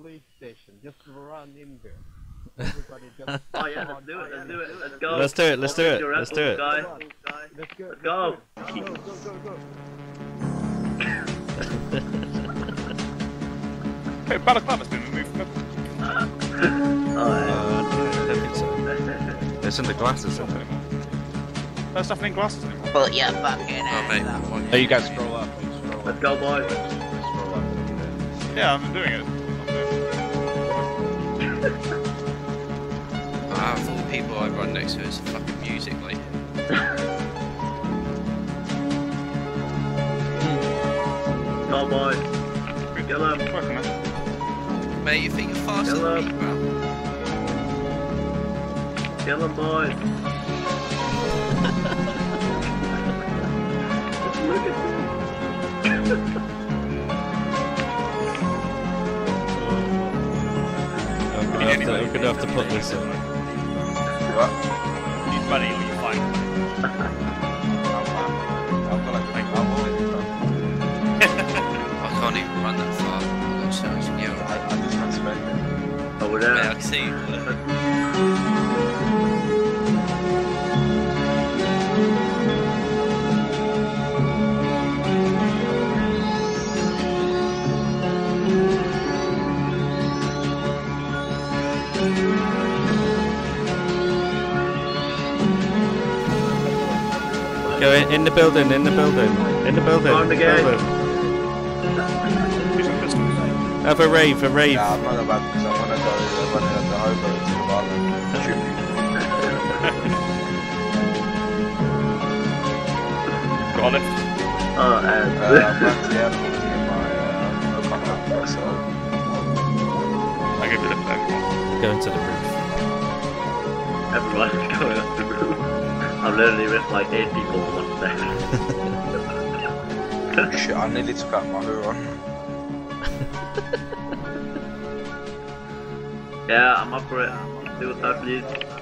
police station. Just run in there. Everybody just. Oh yeah, let's do it. Let's do it. Let's go. Let's do it. Let's do it. Let's do it. Guy. Let's go. Let's go. Go. Hey, Balaclava has been removed from Oh, I don't think so. It's in the glasses, isn't it? There's nothing in glasses anymore. Put your fucking hands up. Hey, you guys scroll up. let's go, boys. Scroll up. Yeah, I'm doing it. Of all the people I run next to is fucking music, like. Go, boys. Kill him. Working, man. Mate, you think you're faster than me, bro? Kill him, boys. Look at this. I'm gonna have to put this in. What? Need money or you find money. I've got like $20 I can't even run that far. I've got so much gear. I just can't spend it. Over Mate, I there. can see you. Go in the building, in the building, in the building. On the gate. Have a rave, a rave. Yeah, I'm not about because I want to go running at the hobo to the bar. Shoot me. Got a lift. Oh, I'm and back to the airport to get my contract, so I give you a lift there. Go into the roof. everyone's going up the roof. I'm literally with like 8 people on one day. shit, I nearly took out my Huron. Yeah, I'm up for it. Suicide, please.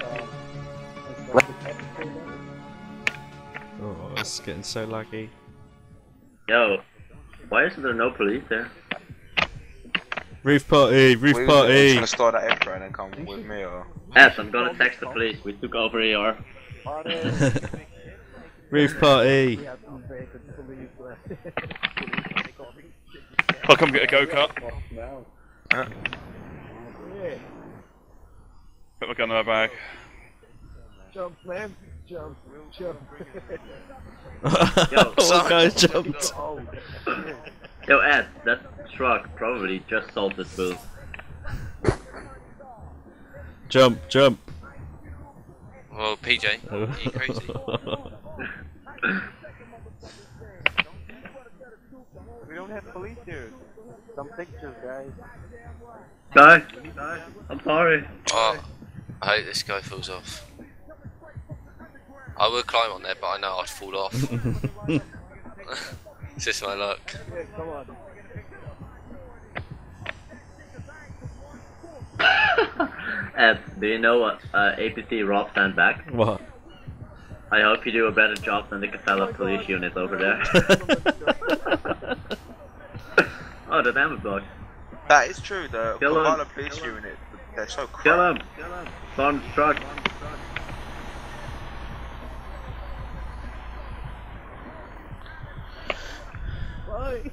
Oh, it's getting so laggy. Yo, why isn't there no police there? Roof party, roof We're party. gonna start that F and then come with me or? Yes, I'm gonna text the police. We took over ER. Roof party. I'll come get a go-kart. Put my gun in my bag. Jump, man. Jump. All guys jumped. Yo, Ed, that truck probably just sold this booth. Jump, jump. Well, PJ, are you crazy? We don't have police here. Some pictures, guys. Guys, I'm sorry. Oh, I hope this guy falls off. I would climb on there, but I know I'd fall off. It's just my luck. Yeah, come on. Ed, do you know what APC Rob stand back? What? I hope you do a better job than the Kavala Police unit over there. Oh, the damage block. That is true, the Kill him. Kavala Police unit, they're so crap. Kill him! Storm the truck. Bye.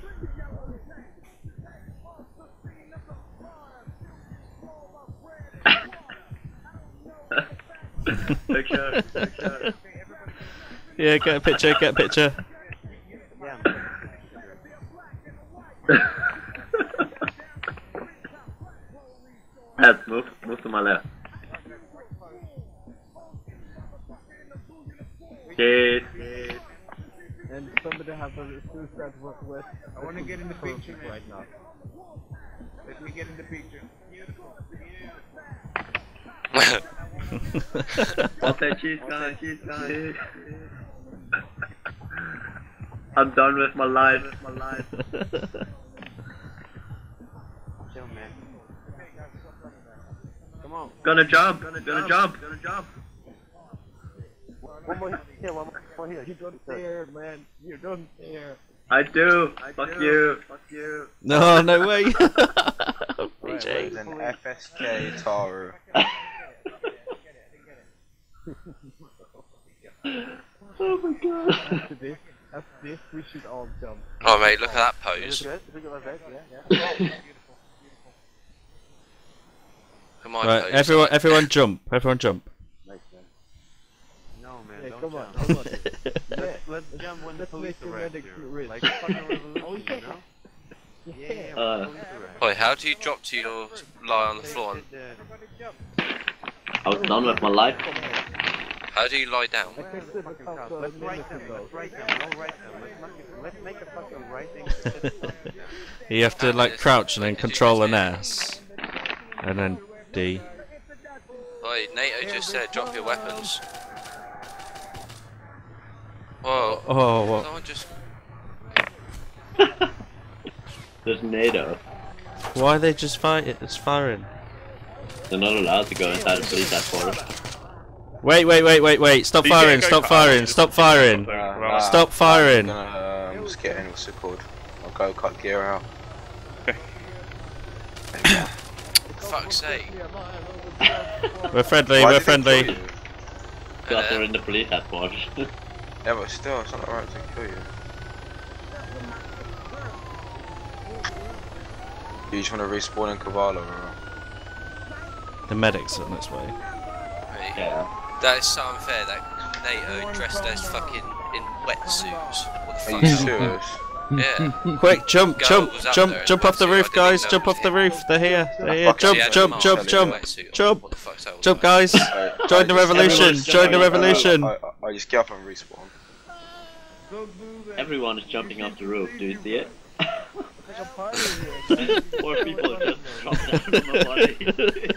Picture. Yeah, get a picture, get a picture. Ed, move to my left. Cheers. And somebody has a suicide request. I want to get in the picture right now. Let me get in the picture. I'll say cheese, guys. Cheese. I'm done with my life. Chill, man. Come on. Gonna jump. One more here. You don't dare, man. You don't dare. I do. Fuck you. No, no way. There's an FSK Taru. Oh my god. After this, we should all jump. Oh mate, look at that pose. Come on, Right, pose. everyone jump. Everyone jump. No man, don't come jump. On. Let's jump when the police arrest you. Like fucking revolution, you know? Yeah, Wait, how do you drop to your lie on the floor? I was done with my life. How do you lie down? Let's write them. Let's make a fucking writing. You have to like crouch and then control an S. And then D. Wait, NATO just said drop your weapons. Whoa. Oh, what? Someone just... There's NATO. Why are they just fighting? It's firing. They're not allowed to go inside the police headquarters. Wait. Stop firing, stop firing, stop firing. Stop firing. I'm just getting what's it called? I'll go cut gear out. Fuck's sake. We're friendly, Why we're did they friendly. kill you? Because they're in the police headquarters. Yeah, but still, it's not right to kill you. You just want to respawn in Kavala, or? The medic's on its way. Mate, Yeah. that is so unfair that NATO dressed as fucking in wetsuits. What the Are fuck? you serious? Yeah. Quick, jump Girl jump, was up jump, there in jump off the wetsuit, I roof, didn't guys, even jump know off it the was roof, they're here, Fuck jump, She had a jump, mask jump, and a jump, wetsuit on. jump, What the fuck's that all jump, about? guys, join the revolution, join the revolution. I just get up and respawn. Everyone is jumping off the roof, do you see it? Poor people just dropped down from my body.